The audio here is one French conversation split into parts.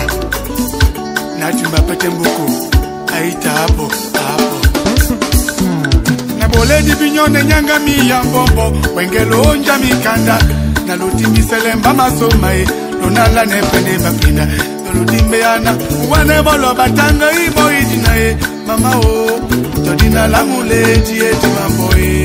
Nati mapete mbuku aita hapo hapo. Na boledi binyone nyanga mi ya mbombo wengelo onja mikanda na lutimi selemba masomae lonala nepende mapinda lutimbeana wane bolo batanga ibo idinae mama o todina la muleti eti mamboe.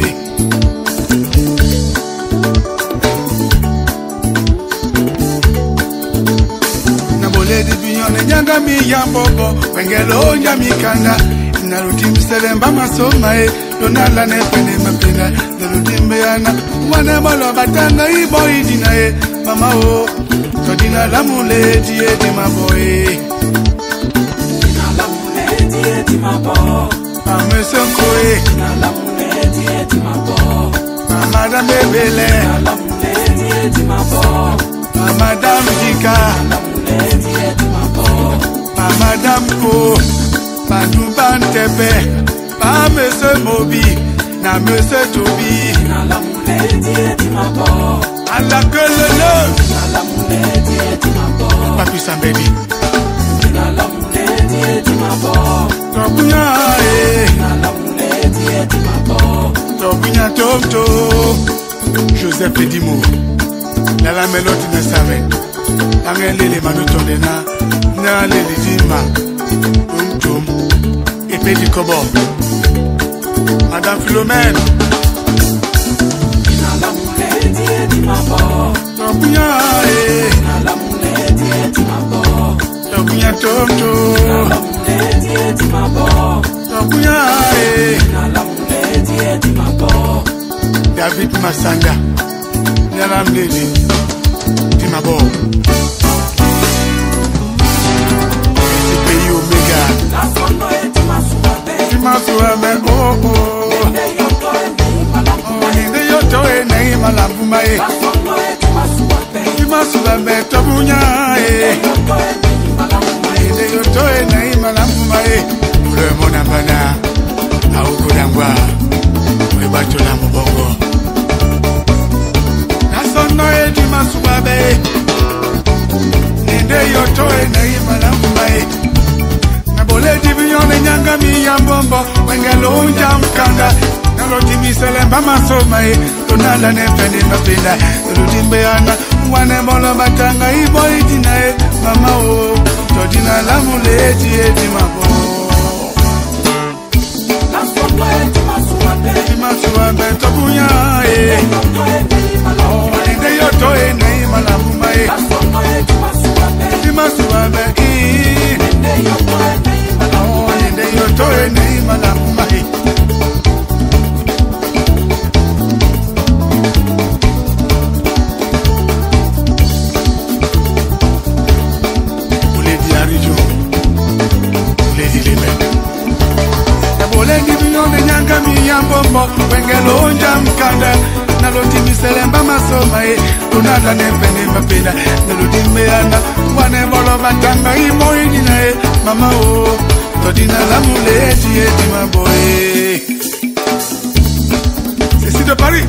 Lady binyone nyanga mi yambobo wengelo onja mikanda na lutimi selemba masomae lonala nepende mapinda lutimbeana wane bolo batanga ibo idinae mama o todina la muleti eti mamboe. Amesenkoe Madame Bebele Madame Dika Madame Ko Madouban Tepe Monsieur Mobi Na Monsieur Tobi Allah que le Papi Sambebi Tobunya Tomto Joseph Edimo la mélodie de Savé Angele Manutolena Nale Lidima Tum et Petit Kobo Madame Philomène Tobunya Tomto David Masanga Nyalam Lady Timabo Pays Omega Timasuame oh oh Ninde yoto e nei malambumae Timasuame tobunya e Ninde yoto e nei malambumae Ule mona bana Auko dangwa Webato na mbongo Nasono e di masubabe Ninde yoto e na imalambae Nabole di binyone nyanga mi ya mbombo Wengelo unja mkanda Nalo di miselemba masomae Tonala nepende mapinda Lutimbeana Wane molo batanga ibo itinae Mama o Todina la muleti eti mabo Timasuabe tobunya e Ninde yoto e nei malambumae Timasuabe Ninde yoto e nei malambumae Uledi arijo Uledi lime Oledi binyone nyanga mi yambombo Wengelo onja mkanda Naloti miselemba masomae Tunala nepende mapenda Naloti mbeana Wane bolo batanga imo idinae Mama o Todina la muleti eti maboe Ceci de Paris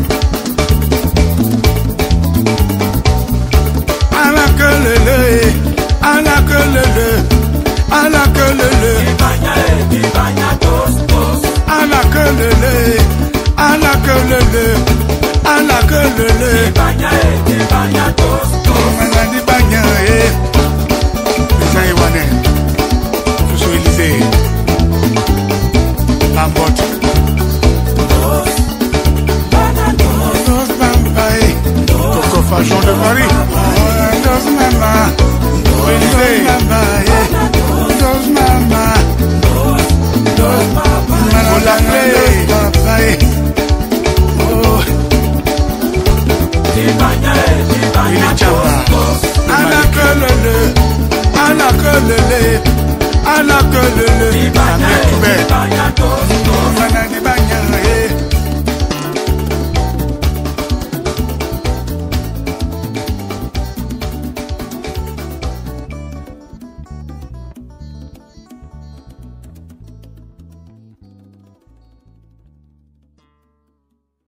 Ala que lele Ala que lele Ala que lele Ala que lele, ala que lele, ala que lele. Banya tos. Manani banya Mesai wane. Fuso Élysée. Bambot. Tos bambaye. Coco Fajon de Paris.